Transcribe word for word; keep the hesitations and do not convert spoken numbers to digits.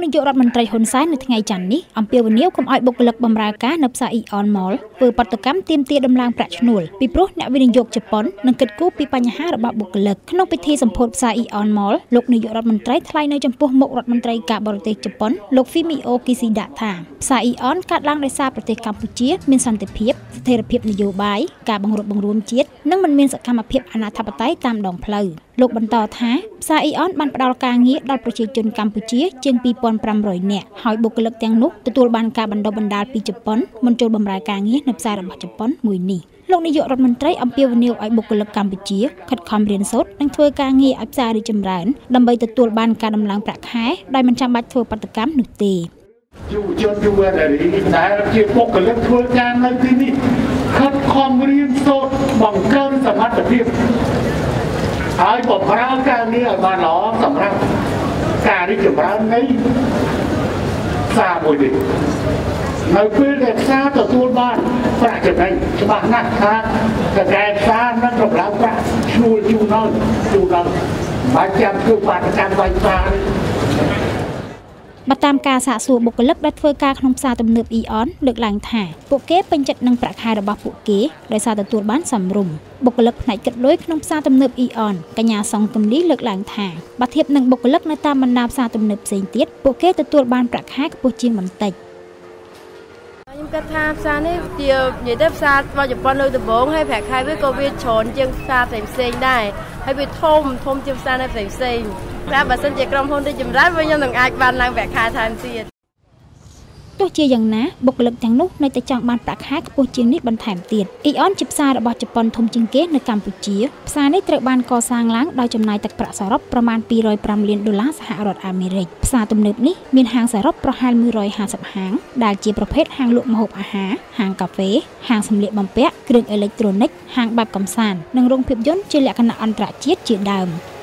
នាយករដ្ឋមន្ត្រីហ៊ុនសែននៅថ្ងៃច័ន្ទនេះអំពាវនាវកុំឲ្យបុគ្គលិកបម្រើការនៅផ្សារ Aeon Mall ធ្វើបាតុកម្មទាមទារដំឡើងប្រាក់ឈ្នួលពីព្រោះអ្នកវិនិយោគជប៉ុននឹងគិតគូរពីបញ្ហារបស់បុគ្គលិកក្នុងពិធីសម្ពោធផ្សារ Aeon Mall លោកនាយករដ្ឋមន្ត្រីថ្លែងនៅចំពោះមុខរដ្ឋមន្ត្រីការបរទេសជប៉ុនលោក Fumio Kishida ថាផ្សារ Aeon កាត់ឡើងដោយសារប្រទេសកម្ពុជាមានសន្តិភាពស្ថិរភាពនយោបាយការបង្រួបបង្រួមជាតិនិងមិនមានសកម្មភាពអនាធិបតេយ្យតាមដងផ្លូវលោកបន្តថាផ្សារ Aeon បានផ្ដល់ការងារដល់ប្រជាជនកម្ពុជាជាង ពីរពាន់ប្រាំរយ នាក់ហើយបុគ្គលិកទាំងនោះទទួលបានការបណ្ដុះបណ្ដាលពីជប៉ុនមិនចូលបម្រើការងារនៅផ្សាររបស់ជប៉ុនមួយនេះលោកនាយករដ្ឋមន្ត្រីអំពាវនាវឲ្យបុគ្គលិកកម្ពុជាខិតខំរៀនសូត្រនិងធ្វើការងារឲ្យផ្សាររីកចម្រើនដើម្បីទទួលបានការដំឡើងប្រាក់ខែដោយមិនចាំបាច់ធ្វើបាតុកម្មនោះទេយុវជនយុវនារីដែលជាបុគ្គលិកធ្វើការនៅទីនេះខិតខំរៀនសូត្របង្កើនសមត្ថភាពហើយបម្រើការងារឲ្យបានល្អសម្រាប់ការរីកចម្រើននៃផ្សារមួយនេះនៅពេលដែលផ្សារទទួលបានប្រាក់ចំណេញច្បាស់ណាស់ថាតែផ្សារនឹងតម្រូវប្រាក់ឈ្នួលជូនដល់ជូនដល់មិនចាំធ្វើបាតកម្មវាយផ្សារបើតាមការសាកសួរបុគ្គលិកដែលធ្វើការក្នុងផ្សារទំនើប Aeon លើកឡើងថាពួកគេពេញចិត្តនឹងប្រាក់ខែរបស់ពួកគេដោយសារទទួលបានសមរម្យបុគ្គលិកផ្នែកគិតលុយក្នុងផ្សារទំនើប Aeon កញ្ញាសង្ឃទំលីលើកឡើងថាបើធៀបនឹងបុគ្គលិកនៅតាមបណ្ដាផ្សារទំនើបផ្សេងទៀតពួកគេទទួលបានប្រាក់ខែខ្ពស់ជាងបន្តិចខ្ញុំគិតថាផ្សារនេះជានិយាយទៅផ្សាររបស់ជប៉ុននៅដំបូងហើយប្រាក់ខែវាក៏វាច្រើនជាងផ្សារផ្សេងៗដែរហើយវាធំធំជាងផ្សារនៅផ្សេងៗតែបើសិនជាក្រុមហ៊ុនរីកចម្រើនវិញខ្ញុំនឹងអាចបានឡើងប្រាក់ខែថែមទៀតទោះជាយ៉ាងណាបុគ្គលិកទាំងនោះនៅតែចង់បានប្រាក់ខែខ្ពស់ជាងនេះបន្ថែមទៀត Aeon ជាផ្សាររបស់ជប៉ុនធំជាងគេនៅកម្ពុជាផ្សារនេះត្រូវបានកសាងឡើងដោយចំណាយទឹកប្រាក់សរុបប្រមាណពីររយប្រាំលានដុល្លារសហរដ្ឋអាមេរិកផ្សារទំនើបនេះមានហាងសរុបប្រហែលមួយរយហាសិបហាងដែលជាប្រភេទហាងលក់ម្ហូបអាហារហាងកាហ្វេហាងសម្លៀកបំពាក់គ្រឿងអេឡិចត្រូនិកហាងបែបកម្សាន្តនិងរោងភាពយន្តជាលក្ខណៈអន្តរជាតិជាដើម